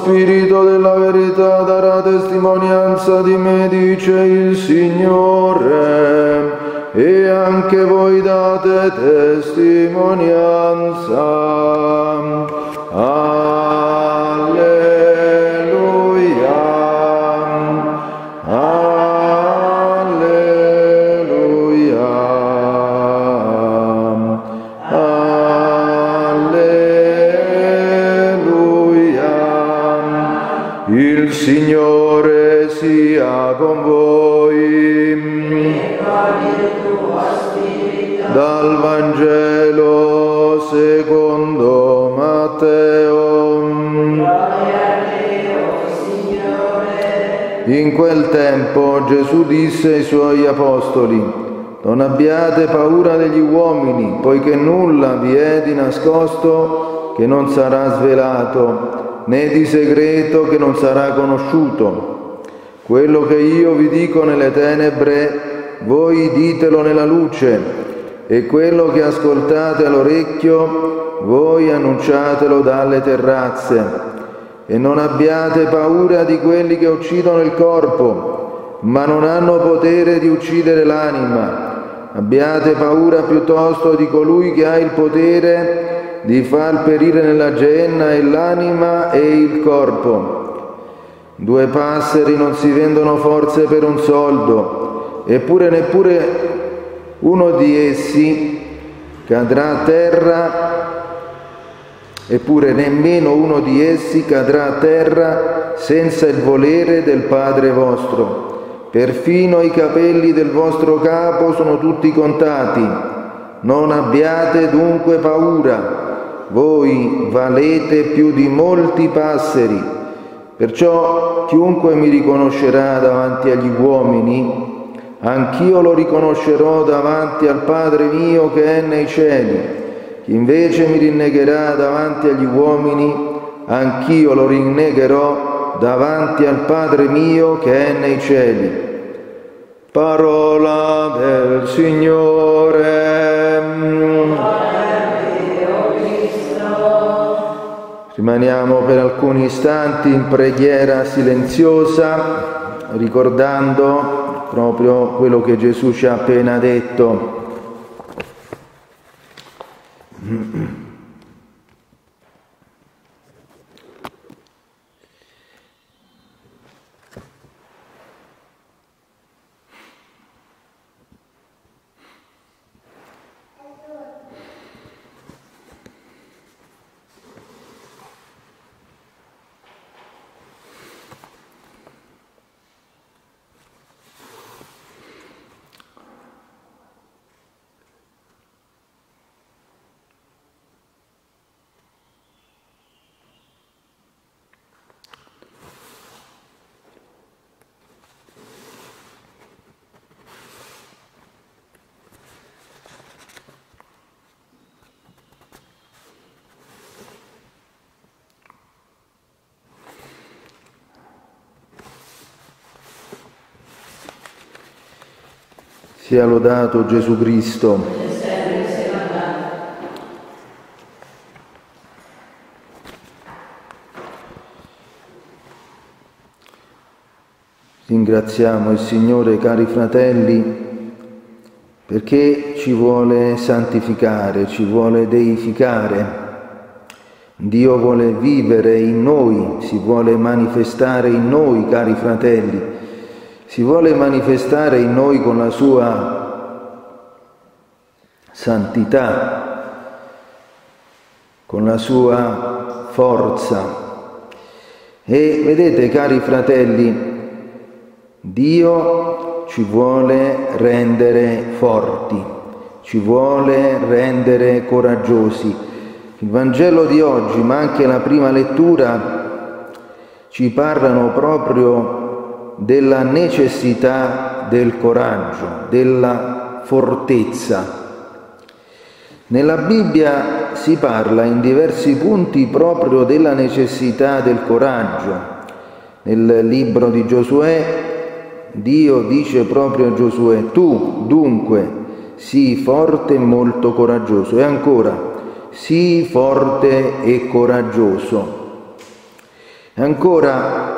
spirito della verità darà testimonianza di me, dice il Signore, e anche voi date testimonianza. Alleluia, alleluia, alleluia. Il Signore sia con voi. Dal Vangelo secondo Matteo. In quel tempo Gesù disse ai suoi apostoli: non abbiate paura degli uomini, poiché nulla vi è di nascosto che non sarà svelato, né di segreto che non sarà conosciuto. Quello che io vi dico nelle tenebre, voi ditelo nella luce, e quello che ascoltate all'orecchio, voi annunciatelo dalle terrazze. E non abbiate paura di quelli che uccidono il corpo, ma non hanno potere di uccidere l'anima. Abbiate paura piuttosto di colui che ha il potere di far perire nella genna e l'anima e il corpo. 2 passeri non si vendono forse per un soldo, eppure neppure uno di essi cadrà a terra, eppure nemmeno uno di essi cadrà a terra senza il volere del Padre vostro. Perfino i capelli del vostro capo sono tutti contati. Non abbiate dunque paura, voi valete più di molti passeri. Perciò chiunque mi riconoscerà davanti agli uomini, anch'io lo riconoscerò davanti al Padre mio che è nei cieli. Chi invece mi rinnegherà davanti agli uomini, anch'io lo rinnegherò davanti al Padre mio che è nei cieli. Parola del Signore. Rimaniamo per alcuni istanti in preghiera silenziosa, ricordando proprio quello che Gesù ci ha appena detto. Sia lodato Gesù Cristo. Ringraziamo il Signore, cari fratelli, perché ci vuole santificare, ci vuole deificare. Dio vuole vivere in noi, si vuole manifestare in noi, cari fratelli. Si vuole manifestare in noi con la sua santità, con la sua forza. E vedete, cari fratelli, Dio ci vuole rendere forti, ci vuole rendere coraggiosi. Il Vangelo di oggi, ma anche la prima lettura, ci parlano proprio della necessità del coraggio, della fortezza. Nella Bibbia si parla in diversi punti proprio della necessità del coraggio. Nel libro di Giosuè, Dio dice proprio a Giosuè: tu dunque sii forte e molto coraggioso. E ancora, sii forte e coraggioso. E ancora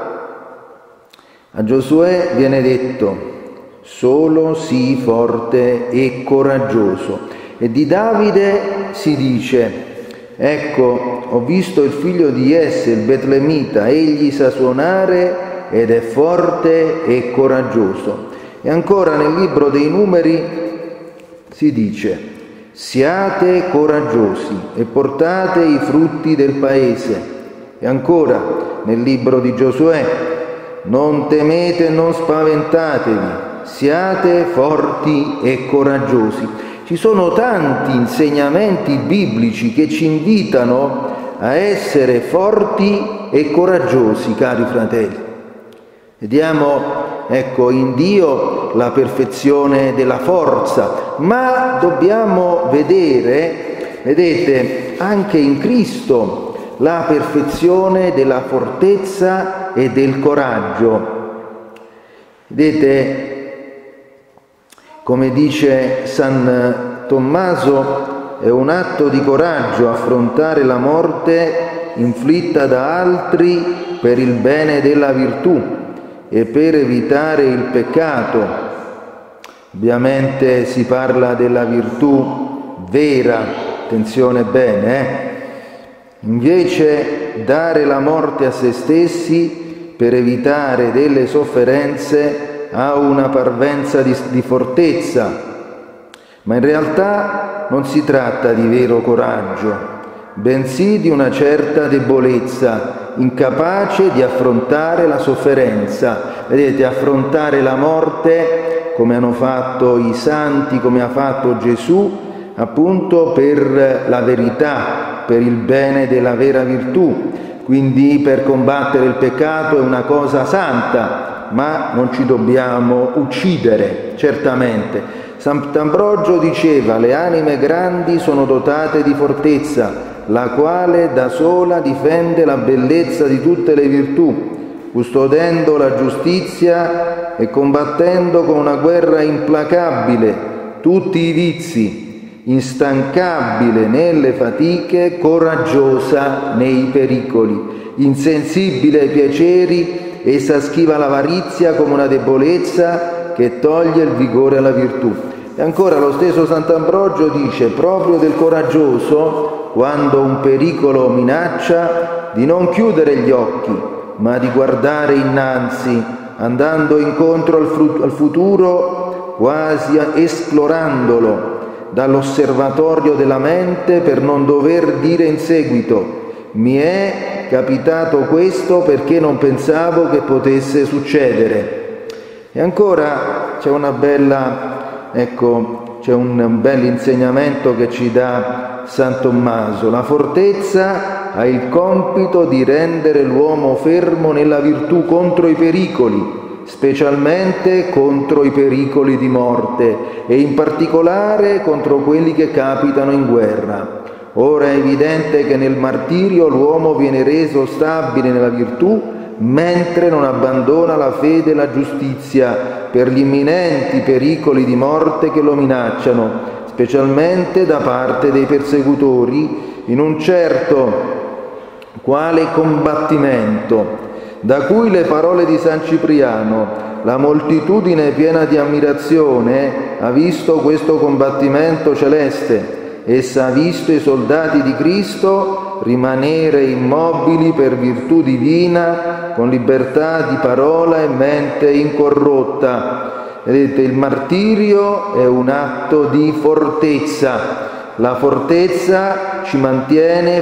a Giosuè viene detto: solo sii forte e coraggioso. E di Davide si dice: ecco, ho visto il figlio di Jesse, il Betlemita, egli sa suonare ed è forte e coraggioso. E ancora nel libro dei Numeri si dice: siate coraggiosi e portate i frutti del paese. E ancora nel libro di Giosuè: non temete e non spaventatevi, siate forti e coraggiosi. Ci sono tanti insegnamenti biblici che ci invitano a essere forti e coraggiosi, cari fratelli. Vediamo, ecco, in Dio la perfezione della forza, ma dobbiamo vedere, vedete, anche in Cristo la perfezione della fortezza e del coraggio. Vedete, come dice San Tommaso, è un atto di coraggio affrontare la morte inflitta da altri per il bene della virtù e per evitare il peccato. Ovviamente si parla della virtù vera, attenzione bene, Invece dare la morte a se stessi per evitare delle sofferenze ha una parvenza di fortezza, ma in realtà non si tratta di vero coraggio, bensì di una certa debolezza, incapace di affrontare la sofferenza. Vedete, affrontare la morte come hanno fatto i santi, come ha fatto Gesù, appunto per la verità, per il bene della vera virtù. Quindi per combattere il peccato è una cosa santa, ma non ci dobbiamo uccidere, certamente. Sant'Ambrogio diceva: le anime grandi sono dotate di fortezza, la quale da sola difende la bellezza di tutte le virtù, custodendo la giustizia e combattendo con una guerra implacabile tutti i vizi, instancabile nelle fatiche, coraggiosa nei pericoli, insensibile ai piaceri, essa schiva l'avarizia come una debolezza che toglie il vigore alla virtù. E ancora lo stesso Sant'Ambrogio dice proprio del coraggioso, quando un pericolo minaccia, di non chiudere gli occhi, ma di guardare innanzi, andando incontro al futuro, quasi esplorandolo dall'osservatorio della mente, per non dover dire in seguito: mi è capitato questo perché non pensavo che potesse succedere. E ancora c'è una bella, c'è un bel insegnamento che ci dà San Tommaso: la fortezza ha il compito di rendere l'uomo fermo nella virtù contro i pericoli, specialmente contro i pericoli di morte e in particolare contro quelli che capitano in guerra. Ora è evidente che nel martirio l'uomo viene reso stabile nella virtù mentre non abbandona la fede e la giustizia per gli imminenti pericoli di morte che lo minacciano, specialmente da parte dei persecutori, in un certo quale combattimento, da cui le parole di San Cipriano: la moltitudine piena di ammirazione ha visto questo combattimento celeste, essa ha visto i soldati di Cristo rimanere immobili per virtù divina, con libertà di parola e mente incorrotta. Vedete, il martirio è un atto di fortezza. La fortezza ci mantiene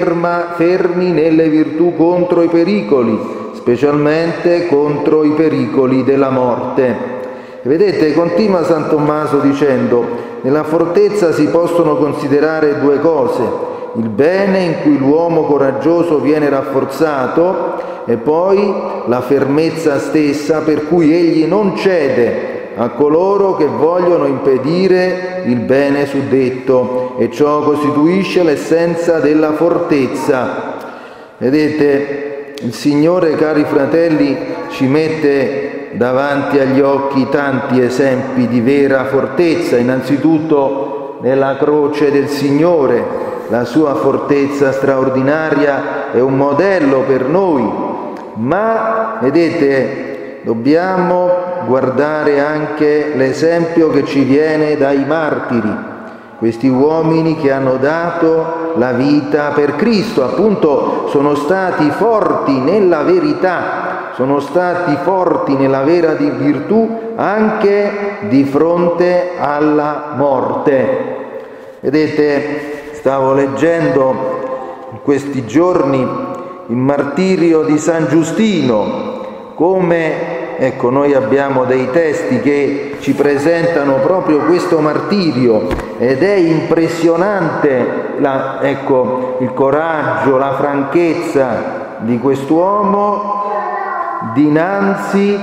fermi nelle virtù contro i pericoli, specialmente contro i pericoli della morte. E vedete, continua San Tommaso dicendo: nella fortezza si possono considerare due cose: il bene in cui l'uomo coraggioso viene rafforzato e poi la fermezza stessa per cui egli non cede a coloro che vogliono impedire il bene suddetto, e ciò costituisce l'essenza della fortezza. Vedete, il Signore, cari fratelli, ci mette davanti agli occhi tanti esempi di vera fortezza, innanzitutto nella croce del Signore. La sua fortezza straordinaria è un modello per noi, ma vedete, dobbiamo guardare anche l'esempio che ci viene dai martiri, questi uomini che hanno dato la vita per Cristo, appunto sono stati forti nella verità, sono stati forti nella vera virtù anche di fronte alla morte. Vedete, stavo leggendo in questi giorni il martirio di San Giustino, come, ecco, noi abbiamo dei testi che ci presentano proprio questo martirio ed è impressionante il coraggio, la franchezza di quest'uomo dinanzi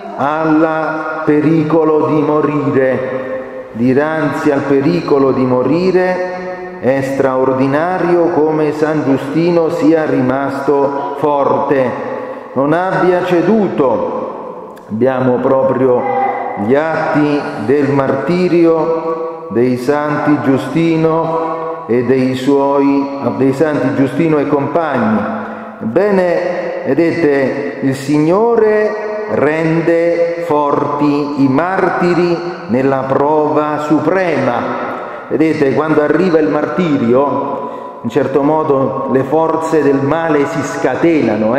al pericolo di morire. Dinanzi al pericolo di morire è straordinario come San Giustino sia rimasto forte, non abbia ceduto. Abbiamo proprio gli atti del martirio dei santi Giustino e dei santi Giustino e compagni. Ebbene, vedete, il Signore rende forti i martiri nella prova suprema. Vedete, quando arriva il martirio, in certo modo le forze del male si scatenano,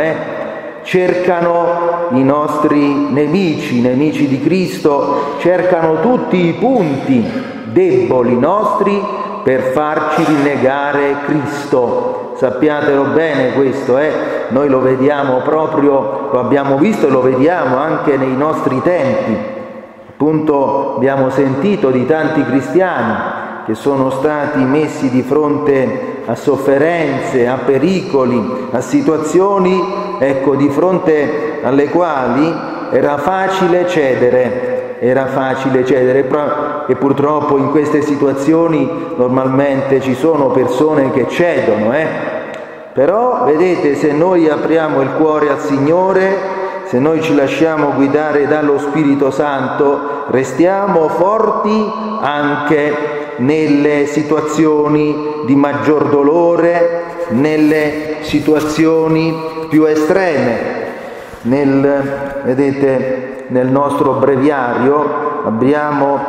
cercano i nostri nemici, nemici di Cristo, cercano tutti i punti deboli nostri per farci rinnegare Cristo. Sappiatelo bene questo, noi lo vediamo proprio, lo abbiamo visto e lo vediamo anche nei nostri tempi. Appunto abbiamo sentito di tanti cristiani che sono stati messi di fronte a sofferenze, a pericoli, a situazioni, ecco, di fronte alle quali era facile cedere, e purtroppo in queste situazioni normalmente ci sono persone che cedono, Però vedete, se noi apriamo il cuore al Signore, se noi ci lasciamo guidare dallo Spirito Santo, restiamo forti anche nelle situazioni di maggior dolore, nelle situazioni più estreme. Vedete, nel nostro breviario abbiamo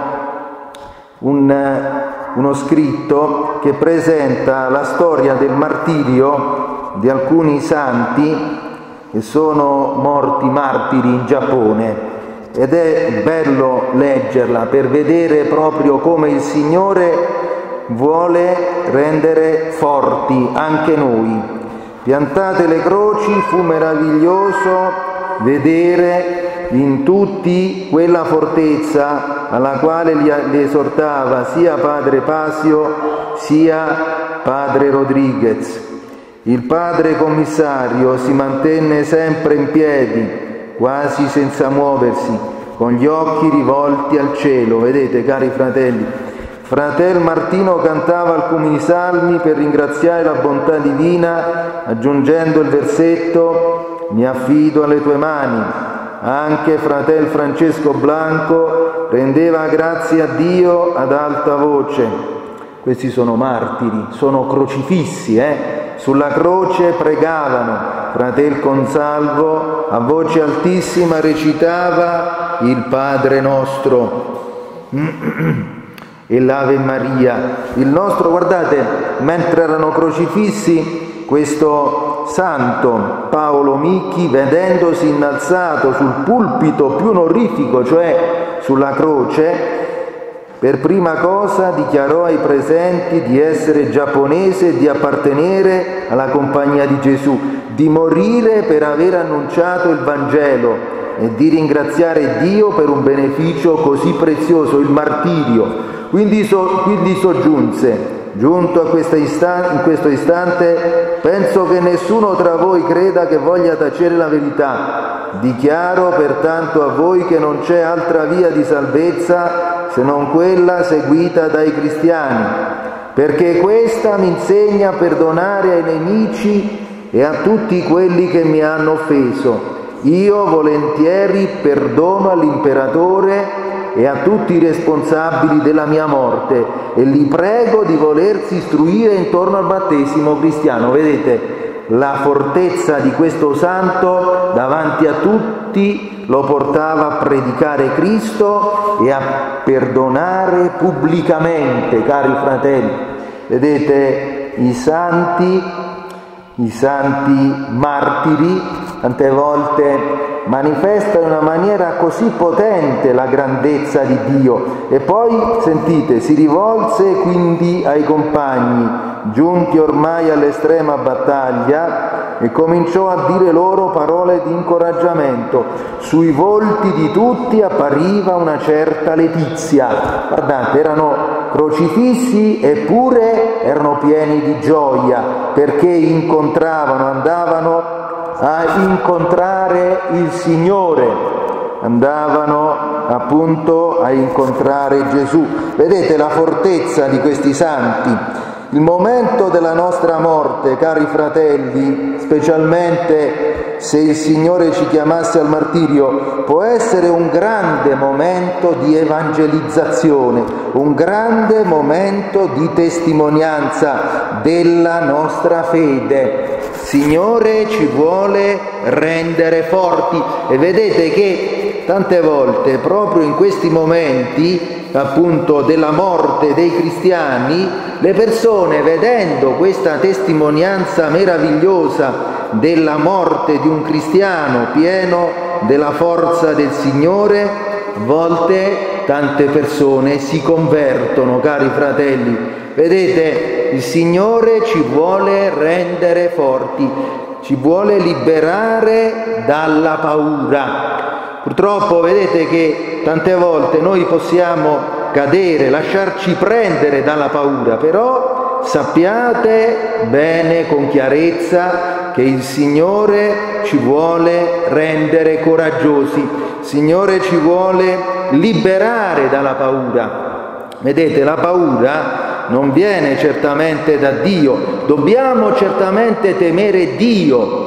uno scritto che presenta la storia del martirio di alcuni santi che sono morti martiri in Giappone, ed è bello leggerla per vedere proprio come il Signore vuole rendere forti anche noi. Piantate le croci, fu meraviglioso vedere in tutti quella fortezza alla quale li esortava sia padre Pasio sia padre Rodriguez. Il padre commissario si mantenne sempre in piedi, quasi senza muoversi, con gli occhi rivolti al cielo. Vedete, cari fratelli, fratel Martino cantava alcuni salmi per ringraziare la bontà divina, aggiungendo il versetto: mi affido alle tue mani. Anche fratel Francesco Blanco rendeva grazie a Dio ad alta voce. Questi sono martiri, sono crocifissi, Sulla croce pregavano. Fratel Consalvo a voce altissima recitava il Padre nostro e l'Ave Maria. Il nostro, guardate, mentre erano crocifissi, questo santo Paolo Micchi, vedendosi innalzato sul pulpito più onorifico, cioè sulla croce, per prima cosa dichiarò ai presenti di essere giapponese e di appartenere alla compagnia di Gesù, di morire per aver annunciato il Vangelo e di ringraziare Dio per un beneficio così prezioso, il martirio. Quindi soggiunse: giunto in questo istante, penso che nessuno tra voi creda che voglia tacere la verità. Dichiaro pertanto a voi che non c'è altra via di salvezza se non quella seguita dai cristiani, perché questa mi insegna a perdonare ai nemici e a tutti quelli che mi hanno offeso. Io volentieri perdono all'imperatore e a tutti i responsabili della mia morte e li prego di volersi istruire intorno al battesimo cristiano. Vedete, la fortezza di questo santo davanti a tutti lo portava a predicare Cristo e a perdonare pubblicamente, cari fratelli. Vedete, i santi martiri tante volte manifestano in una maniera così potente la grandezza di Dio. E poi, sentite, si rivolse quindi ai compagni, giunti ormai all'estrema battaglia, e cominciò a dire loro parole di incoraggiamento. Sui volti di tutti appariva una certa letizia. Guardate, erano crocifissi eppure erano pieni di gioia, perché andavano a incontrare il Signore, andavano appunto a incontrare Gesù. Vedete la fortezza di questi santi. Il momento della nostra morte, cari fratelli, specialmente se il Signore ci chiamasse al martirio, può essere un grande momento di evangelizzazione, un grande momento di testimonianza della nostra fede. Il Signore ci vuole rendere forti, e vedete che tante volte proprio in questi momenti appunto della morte dei cristiani, le persone, vedendo questa testimonianza meravigliosa della morte di un cristiano pieno della forza del Signore, a volte tante persone si convertono, cari fratelli. Vedete, il Signore ci vuole rendere forti, ci vuole liberare dalla paura. Purtroppo vedete che tante volte noi possiamo cadere, lasciarci prendere dalla paura, però sappiate bene con chiarezza che il Signore ci vuole rendere coraggiosi, il Signore ci vuole liberare dalla paura. Vedete, la paura non viene certamente da Dio, dobbiamo certamente temere Dio,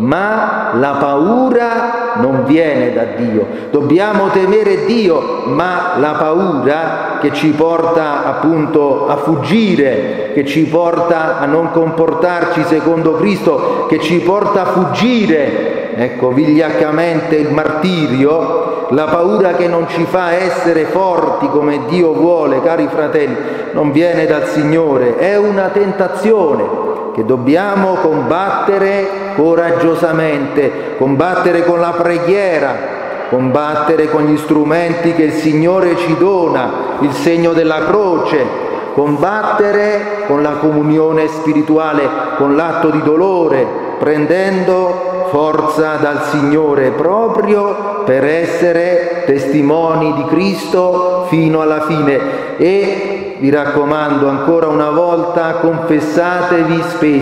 ma la paura non viene da Dio. Dobbiamo temere Dio, ma la paura che ci porta appunto a fuggire, che ci porta a non comportarci secondo Cristo, che ci porta a fuggire, ecco, vigliaccamente il martirio, la paura che non ci fa essere forti come Dio vuole, cari fratelli, non viene dal Signore, è una tentazione che dobbiamo combattere coraggiosamente, combattere con la preghiera, combattere con gli strumenti che il Signore ci dona, il segno della croce, combattere con la comunione spirituale, con l'atto di dolore, prendendo forza dal Signore proprio per essere testimoni di Cristo fino alla fine. E vi raccomando ancora una volta, confessatevi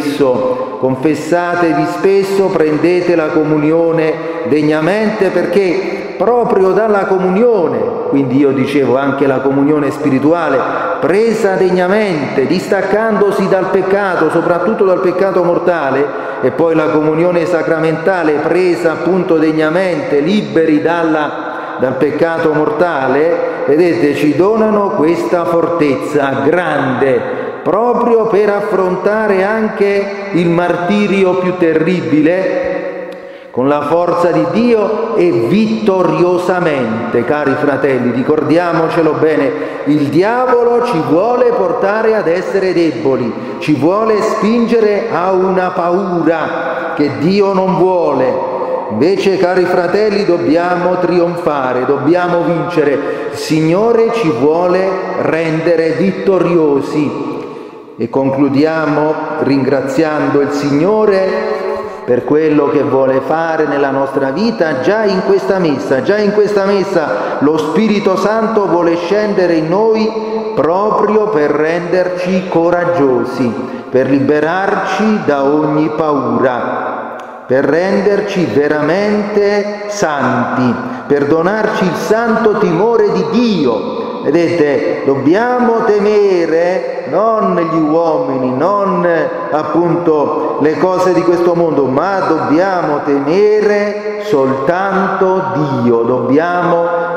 spesso, prendete la comunione degnamente, perché proprio dalla comunione, quindi io dicevo anche la comunione spirituale, presa degnamente, distaccandosi dal peccato, soprattutto dal peccato mortale, e poi la comunione sacramentale presa appunto degnamente, liberi dal peccato mortale, vedete, ci donano questa fortezza grande, proprio per affrontare anche il martirio più terribile, con la forza di Dio e vittoriosamente, cari fratelli, ricordiamocelo bene, il diavolo ci vuole portare ad essere deboli, ci vuole spingere a una paura che Dio non vuole. Invece, cari fratelli, dobbiamo trionfare, dobbiamo vincere. Il Signore ci vuole rendere vittoriosi. E concludiamo ringraziando il Signore per quello che vuole fare nella nostra vita già in questa messa. Lo Spirito Santo vuole scendere in noi proprio per renderci coraggiosi, per liberarci da ogni paura, per renderci veramente santi, per donarci il santo timore di Dio. Vedete, dobbiamo temere non gli uomini, non appunto le cose di questo mondo, ma dobbiamo temere soltanto Dio, dobbiamo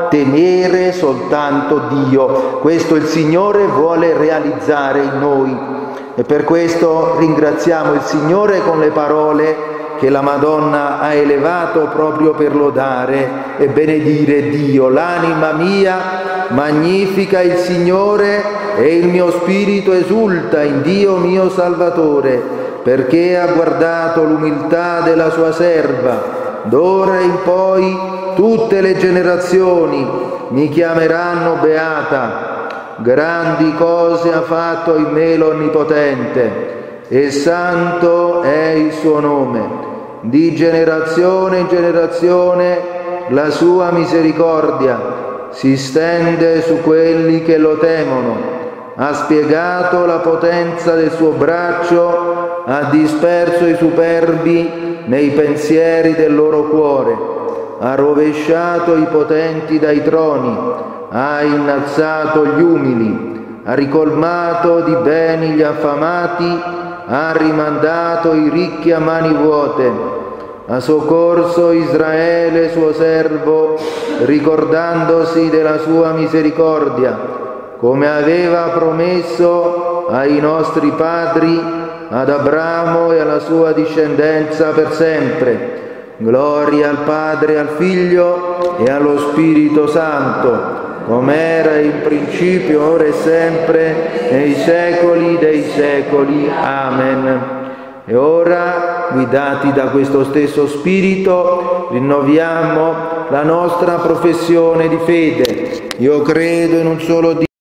temere soltanto Dio. Questo il Signore vuole realizzare in noi e per questo ringraziamo il Signore con le parole che la Madonna ha elevato proprio per lodare e benedire Dio. L'anima mia magnifica il Signore e il mio spirito esulta in Dio mio Salvatore, perché ha guardato l'umiltà della sua serva. D'ora in poi tutte le generazioni mi chiameranno beata. Grandi cose ha fatto in me l'Onnipotente e santo è il suo nome. Di generazione in generazione la sua misericordia si stende su quelli che lo temono. Ha spiegato la potenza del suo braccio, ha disperso i superbi nei pensieri del loro cuore, ha rovesciato i potenti dai troni, ha innalzato gli umili, ha ricolmato di beni gli affamati, ha rimandato i ricchi a mani vuote, ha soccorso Israele suo servo, ricordandosi della sua misericordia, come aveva promesso ai nostri padri, ad Abramo e alla sua discendenza per sempre. Gloria al Padre, al Figlio e allo Spirito Santo, come era in principio, ora e sempre, nei secoli dei secoli. Amen. E ora, guidati da questo stesso Spirito, rinnoviamo la nostra professione di fede. Io credo in un solo Dio,